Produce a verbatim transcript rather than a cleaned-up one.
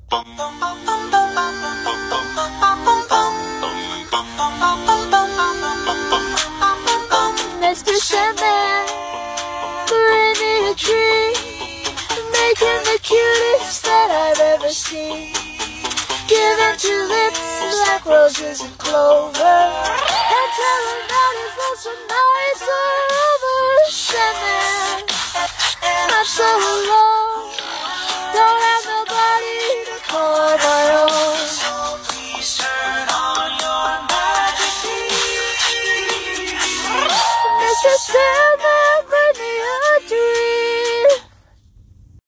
Mister Sandman, living a dream, making the cutest that I've ever seen. Giving two lips like roses and clover, and tell him that his lonesome nights are over. Sandman, not so alone.